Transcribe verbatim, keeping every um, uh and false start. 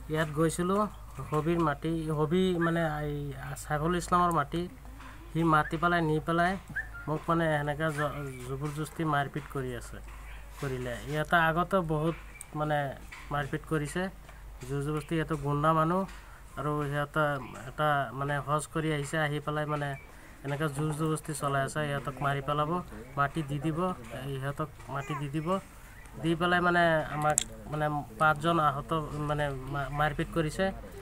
ইয়াত গৈছিলোঁ হবিৰ মাটি হবি মানে সাইফুল ইছলামৰ মাটি সি মাটি পেলাই নি পেলাই মোক মানে এনেকৈ জবৰদস্তি মাৰপিট কৰি আছে কৰিলে ইয়াতে আগতে বহুত মানে মাৰপিট কৰিছে জবৰদস্তি ইয়াতে গুণ্ডা মানুহ আৰু সিহঁতে এটা মানে হজ কৰি আহিছে আহি পেলাই মানে এনেকৈ জবৰদস্তি চলাই আছে ইহঁতক মাৰি পেলাব মাটি দি দিব ইহঁতক মাটি দি দিব দি পেলাই মানে আমাক মানে পাঁচজন আহত মানে মাৰপিট কৰিছে